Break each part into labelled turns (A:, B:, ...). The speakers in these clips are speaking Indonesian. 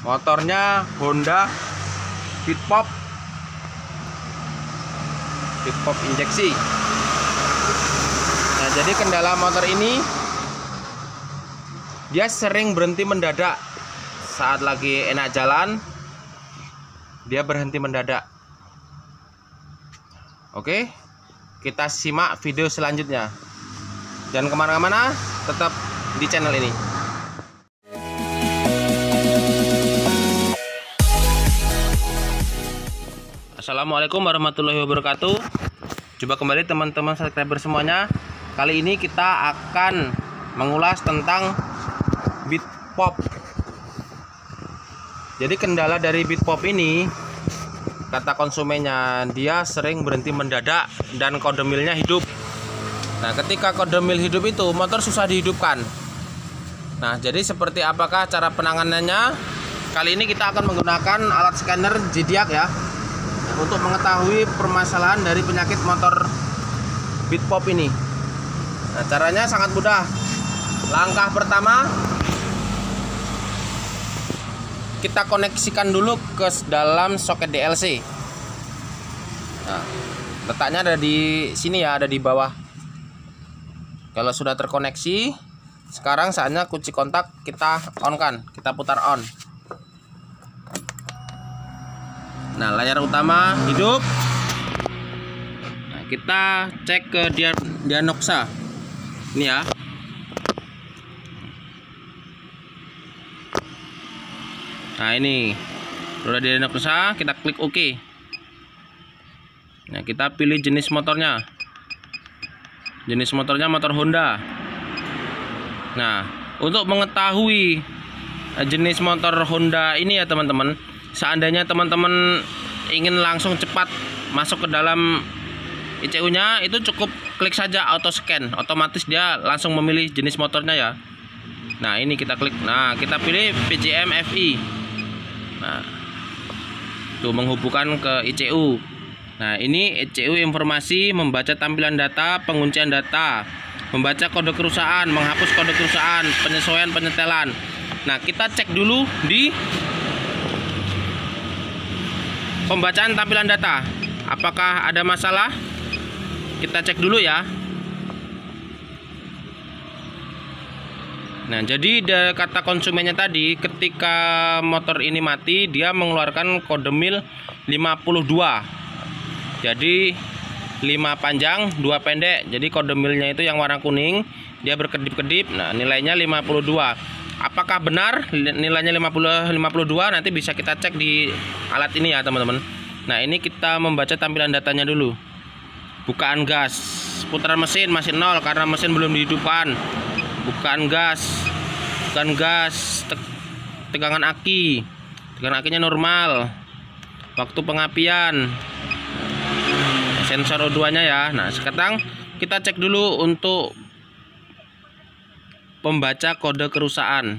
A: Motornya Honda Bitpop injeksi. Nah, jadi kendala motor ini, dia sering berhenti mendadak. Saat lagi enak jalan, dia berhenti mendadak. Oke, kita simak video selanjutnya. Jangan kemana-mana, tetap di channel ini. Assalamualaikum warahmatullahi wabarakatuh. Coba kembali teman-teman subscriber semuanya. Kali ini kita akan mengulas tentang Bitpop. Jadi kendala dari Bitpop ini, kata konsumennya, dia sering berhenti mendadak dan kode milnya hidup. Nah, ketika kode mil hidup itu motor susah dihidupkan. Nah, jadi seperti apakah cara penanganannya? Kali ini kita akan menggunakan alat scanner zodiac ya, untuk mengetahui permasalahan dari penyakit motor Bitpop ini. Nah, caranya sangat mudah. Langkah pertama, kita koneksikan dulu ke dalam soket DLC. Nah, letaknya ada di sini ya, ada di bawah. Kalau sudah terkoneksi, sekarang saatnya kunci kontak kita on kan, kita putar on. Nah, layar utama hidup. Nah, kita cek ke Dianoxa. Ini ya. Nah, ini sudah Dianoxa, kita klik OK. Nah, kita pilih jenis motornya. Jenis motornya motor Honda. Nah, untuk mengetahui jenis motor Honda ini ya teman-teman, seandainya teman-teman ingin langsung cepat masuk ke dalam ICU-nya, itu cukup klik saja auto scan, otomatis dia langsung memilih jenis motornya ya. Nah, ini kita klik. Nah, kita pilih PJM FI. Nah, tuh menghubungkan ke ICU. Nah, ini ICU informasi, membaca tampilan data, penguncian data, membaca kode kerusakan, menghapus kode kerusakan, penyesuaian penyetelan. Nah, kita cek dulu di pembacaan tampilan data, apakah ada masalah? Kita cek dulu ya. Nah, jadi kata konsumennya tadi, ketika motor ini mati, dia mengeluarkan kode mil 52. Jadi 5 panjang 2 pendek. Jadi kode milnya itu yang warna kuning, dia berkedip-kedip. Nah, nilainya 52. Apakah benar nilainya 52? Nanti bisa kita cek di alat ini ya teman-teman. Nah, ini kita membaca tampilan datanya dulu. Bukaan gas, putaran mesin masih 0 karena mesin belum dihidupkan. Bukaan gas, tegangan aki, tegangan akinya normal. Waktu pengapian, sensor O2 nya ya. Nah, sekarang kita cek dulu untuk pembaca kode kerusakan.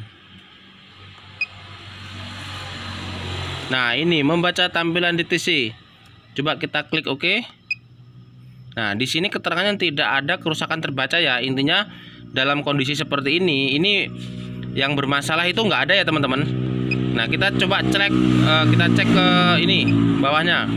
A: Nah, ini membaca tampilan DTC. Coba kita klik OK. Nah, di sini keterangannya tidak ada kerusakan terbaca ya. Intinya dalam kondisi seperti ini yang bermasalah itu nggak ada ya teman-teman. Nah, kita coba kita cek ke ini bawahnya.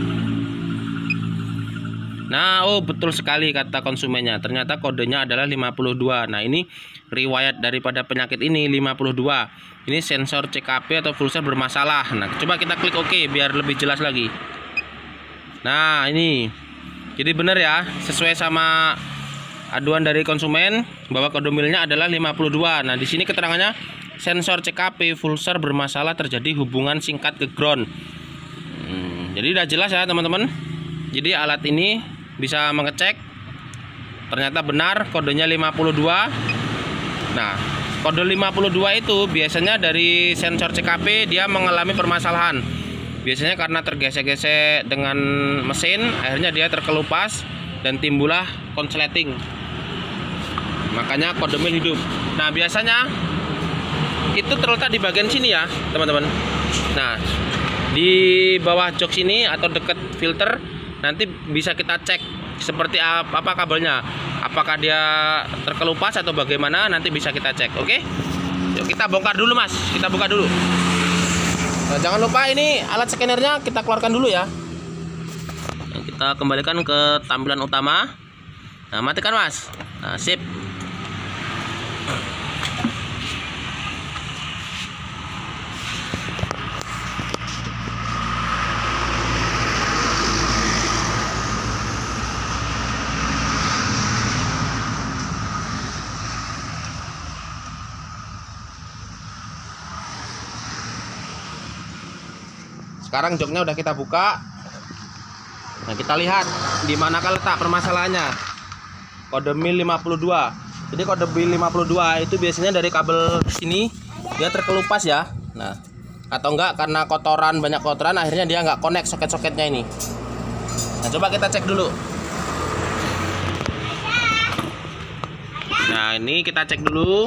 A: Nah, oh betul sekali kata konsumennya, ternyata kodenya adalah 52. Nah, ini riwayat daripada penyakit ini 52. Ini sensor CKP atau full set bermasalah. Nah, coba kita klik OK biar lebih jelas lagi. Nah, ini jadi benar ya, sesuai sama aduan dari konsumen bahwa kode milnya adalah 52. Nah, di sini keterangannya sensor CKP full set bermasalah, terjadi hubungan singkat ke ground. Jadi udah jelas ya teman-teman. Jadi alat ini bisa mengecek, ternyata benar kodenya 52. Nah, kode 52 itu biasanya dari sensor CKP dia mengalami permasalahan. Biasanya karena tergesek-gesek dengan mesin, akhirnya dia terkelupas dan timbullah konsleting. Makanya kode mil hidup. Nah, biasanya itu terletak di bagian sini ya, teman-teman. Nah, di bawah jok sini atau dekat filter, nanti bisa kita cek seperti apa kabelnya, apakah dia terkelupas atau bagaimana, nanti bisa kita cek. Oke, yuk kita bongkar dulu mas, kita buka dulu. Nah, jangan lupa ini alat scannernya kita keluarkan dulu ya. Nah, kita kembalikan ke tampilan utama. Nah, matikan Mas. Nah, sip. Sekarang joknya udah kita buka. Nah, kita lihat di manakah letak permasalahannya. Kode mil 52. Jadi kode mil 52 itu biasanya dari kabel sini dia terkelupas ya. Nah, atau enggak karena kotoran, banyak kotoran akhirnya dia nggak connect soket-soketnya ini. Nah, coba kita cek dulu. Nah, ini kita cek dulu.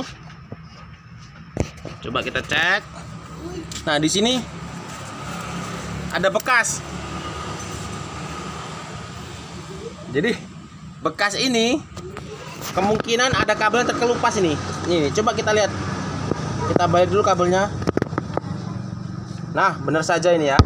A: Coba kita cek. Nah, di sini ada bekas. Jadi bekas ini kemungkinan ada kabel yang terkelupas ini. Nih, coba kita lihat. Kita balik dulu kabelnya. Nah, benar saja ini ya.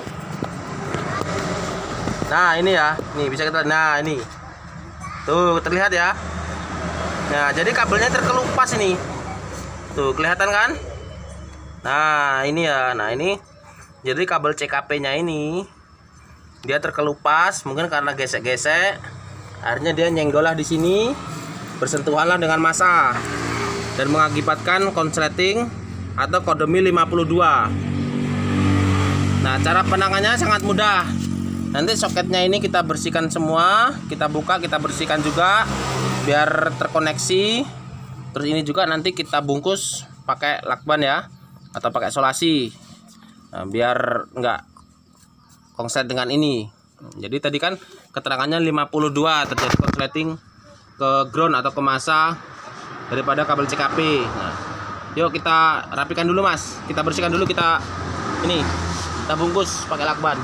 A: Nah, ini ya. Nih bisa kita. Nah, ini. Tuh, terlihat ya. Nah, jadi kabelnya terkelupas ini. Tuh, kelihatan kan? Nah, ini ya. Nah, ini jadi kabel CKP-nya ini dia terkelupas, mungkin karena gesek-gesek, akhirnya dia nyenggol lah di sini, bersentuhanlah dengan massa dan mengakibatkan konsleting atau kode mil 52. Nah, cara penangannya sangat mudah. Nanti soketnya ini kita bersihkan semua, kita buka, kita bersihkan juga biar terkoneksi. Terus ini juga nanti kita bungkus pakai lakban ya, atau pakai solasi. Nah, biar enggak konslet dengan ini. Jadi tadi kan keterangannya 52 terjadi konsleting ke ground atau ke massa daripada kabel CKP. Nah, yuk kita rapikan dulu Mas. Kita bersihkan dulu, kita bungkus pakai lakban.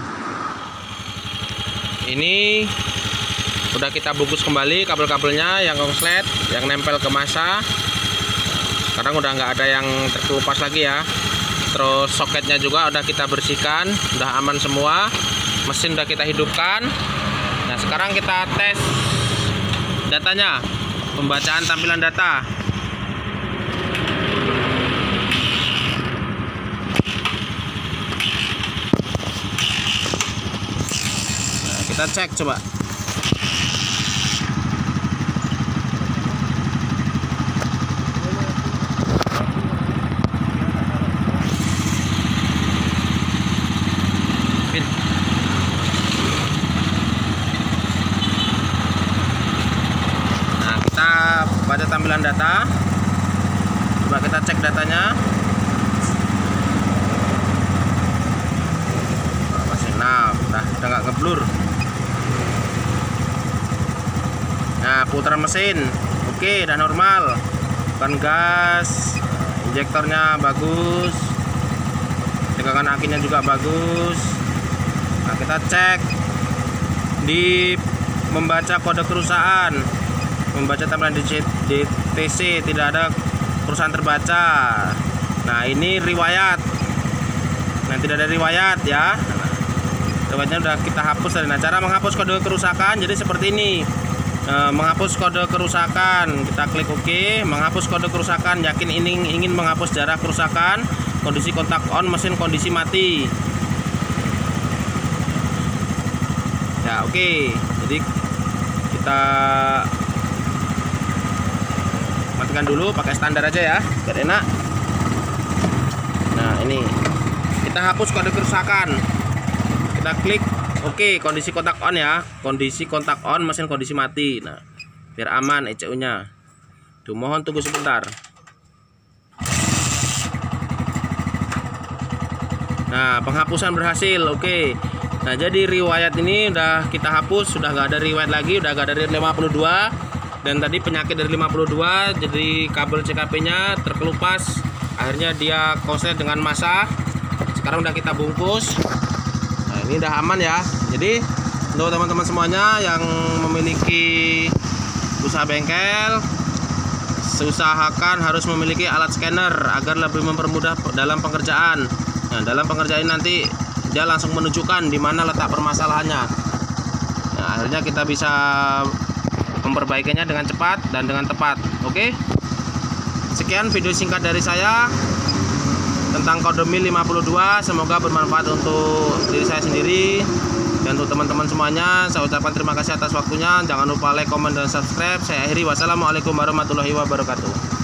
A: Ini udah kita bungkus kembali kabel-kabelnya yang konslet, yang nempel ke massa. Sekarang udah nggak ada yang terkelupas lagi ya. Terus soketnya juga udah kita bersihkan, udah aman semua. Mesin udah kita hidupkan. Nah, sekarang kita tes datanya, pembacaan tampilan data. Nah, kita cek coba. Baca tampilan data. Coba kita cek datanya. Masih udah nggak ngeblur. Nah, putaran mesin oke, udah normal. Ban gas, injektornya bagus, tegangan akinya juga bagus. Nah, kita cek di membaca kode kerusakan, membaca tampilan DTC tidak ada kerusakan terbaca. Nah, ini riwayat. Nah, tidak ada riwayat ya. Riwayatnya udah kita hapus tadi. Nah, cara menghapus kode kerusakan jadi seperti ini. Menghapus kode kerusakan, kita klik OK. Menghapus kode kerusakan, yakin ingin menghapus jarak kerusakan. Kondisi kontak on, mesin kondisi mati. Ya, oke. Jadi kita matikan dulu, pakai standar aja ya, biar enak. Nah, ini kita hapus kode kerusakan, kita klik OK, kondisi kontak on ya, kondisi kontak on, mesin kondisi mati. Nah, biar aman ECU-nya. Tuh, mohon tunggu sebentar. Nah, penghapusan berhasil. Oke. Nah, jadi riwayat ini udah kita hapus, sudah nggak ada riwayat lagi, udah nggak ada 52. Dan tadi penyakit dari 52, jadi kabel CKP-nya terkelupas, akhirnya dia konslet dengan massa. Sekarang udah kita bungkus. Nah, ini udah aman ya. Jadi untuk teman-teman semuanya yang memiliki usaha bengkel, usahakan harus memiliki alat scanner agar lebih mempermudah dalam pengerjaan. Nah, dalam pengerjaan nanti dia langsung menunjukkan di mana letak permasalahannya. Nah, akhirnya kita bisa memperbaikinya dengan cepat dan dengan tepat. Oke. Sekian video singkat dari saya tentang kode MIL 52. Semoga bermanfaat untuk diri saya sendiri dan untuk teman-teman semuanya. Saya ucapkan terima kasih atas waktunya. Jangan lupa like, comment, dan subscribe. Saya akhiri. Wassalamualaikum warahmatullahi wabarakatuh.